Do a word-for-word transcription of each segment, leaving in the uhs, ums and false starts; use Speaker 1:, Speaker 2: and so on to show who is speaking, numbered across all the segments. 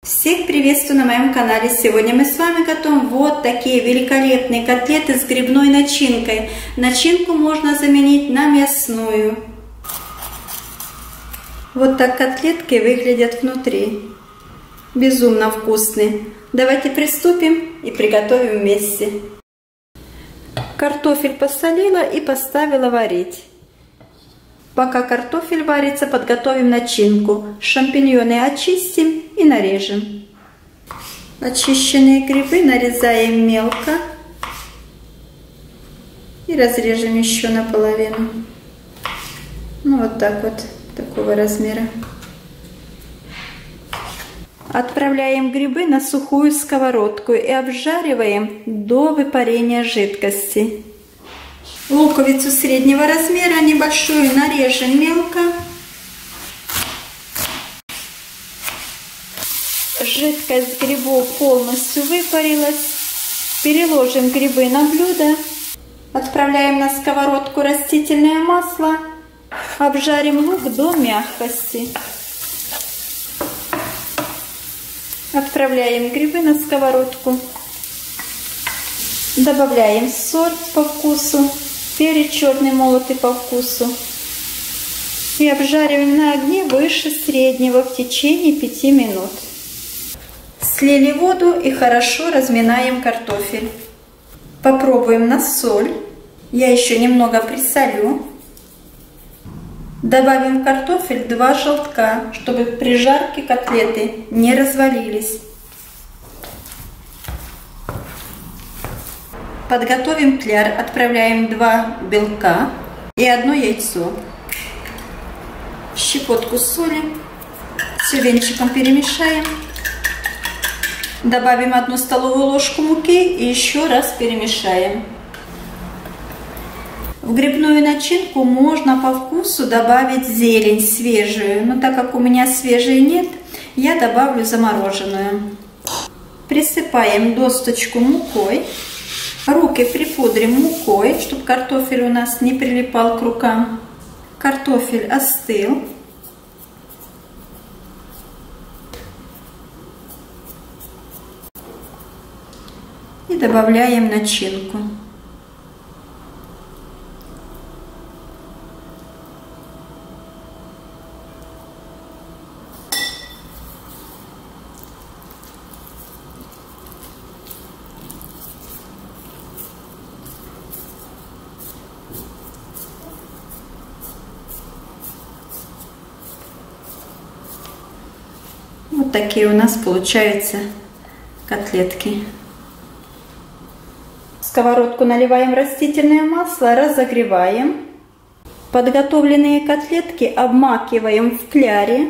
Speaker 1: Всех приветствую на моем канале. Сегодня мы с вами готовим вот такие великолепные котлеты с грибной начинкой. Начинку можно заменить на мясную. Вот так котлетки выглядят внутри. Безумно вкусные. Давайте приступим и приготовим вместе. Картофель посолила и поставила варить. Пока картофель варится, подготовим начинку. Шампиньоны очистим и нарежем. Очищенные грибы нарезаем мелко и разрежем еще наполовину. Ну вот так вот, такого размера. Отправляем грибы на сухую сковородку и обжариваем до выпарения жидкости. Луковицу среднего размера небольшую нарежем мелко. Жидкость грибов полностью выпарилась. Переложим грибы на блюдо. Отправляем на сковородку растительное масло. Обжарим лук до мягкости. Отправляем грибы на сковородку. Добавляем соль по вкусу, перец черный молотый по вкусу. И обжариваем на огне выше среднего в течение пяти минут. Слили воду и хорошо разминаем картофель. Попробуем на соль. Я еще немного присолю. Добавим в картофель два желтка, чтобы при жарке котлеты не развалились. Подготовим кляр. Отправляем два белка и одно яйцо. Щепотку соли. Все венчиком перемешаем. Добавим одну столовую ложку муки и еще раз перемешаем. В грибную начинку можно по вкусу добавить зелень свежую, но так как у меня свежей нет, я добавлю замороженную. Присыпаем досточку мукой. Руки припудрим мукой, чтобы картофель у нас не прилипал к рукам. Картофель остыл. И добавляем начинку. Вот такие у нас получаются котлетки. В сковородку наливаем растительное масло, разогреваем. Подготовленные котлетки обмакиваем в кляре.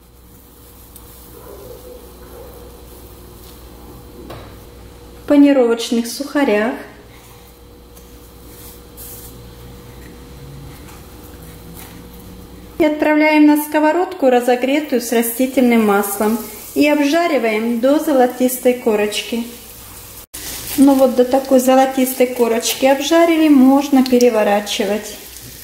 Speaker 1: В панировочных сухарях. И отправляем на сковородку, разогретую с растительным маслом, и обжариваем до золотистой корочки. Ну вот до такой золотистой корочки обжарили, можно переворачивать.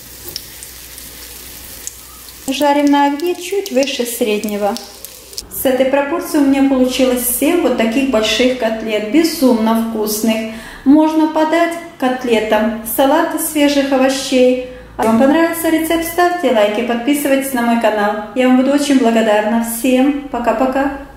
Speaker 1: Жарим на огне чуть выше среднего. С этой пропорцией у меня получилось семь вот таких больших котлет, безумно вкусных. Можно подать к котлетам салат из свежих овощей. Если вам понравился рецепт, ставьте лайки, подписывайтесь на мой канал. Я вам буду очень благодарна. Всем пока-пока!